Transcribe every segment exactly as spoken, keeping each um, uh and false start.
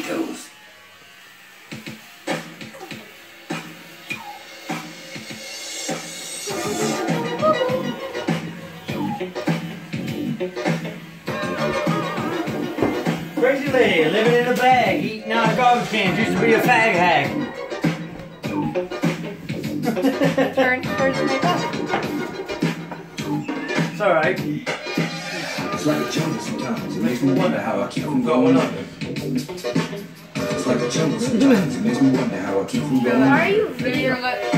goes. Crazy lady living in a bag, eating out of garbage cans, used to be a fag hag. Turn towards my back. It's alright. It's like a jungle sometimes. It makes me wonder how I keep from going under. It's like a jungle sometimes. It makes me wonder how I keep from going under. Why are you videoing it?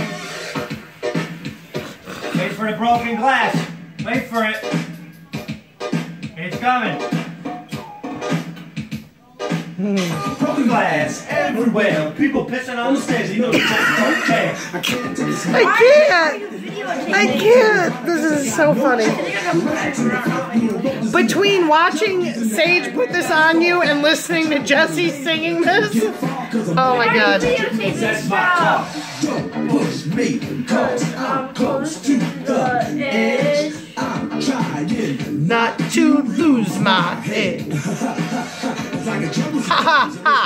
Wait for the broken glass. Wait for it. It's coming. Broken glass everywhere. People pissing on the stairs. You know it's okay. I can't do this. I can't. I can't. This is so funny. Between watching Sage put this on you and listening to Jesse singing this, oh my god. That's my talk. Don't push me, cause I'm close to the edge. I'm trying Not to lose my head. Ha ha ha.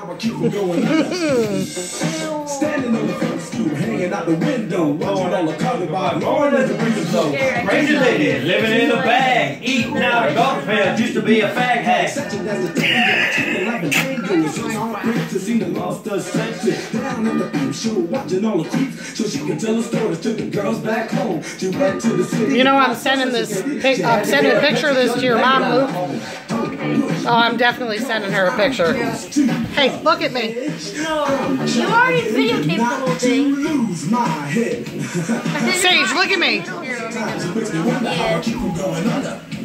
Standing on the front stoop, hanging out the window, watching all the color by Lord as the breeze blow. Crazy lady living in a bag, eating out of garbage pails, used to be a fag hag. Such as the thing, like an angel. It's all great to see the monster senses. Down at the beach show, watching all the creeps, so she can tell the stories to the girls back home. She went to the city. You know I'm sending this pic I'm sending a picture of this to your mom, Luke. Oh, I'm definitely sending her a picture. Hey, look at me. No, you already videotaped the whole thing. Sage, look at me. Yeah.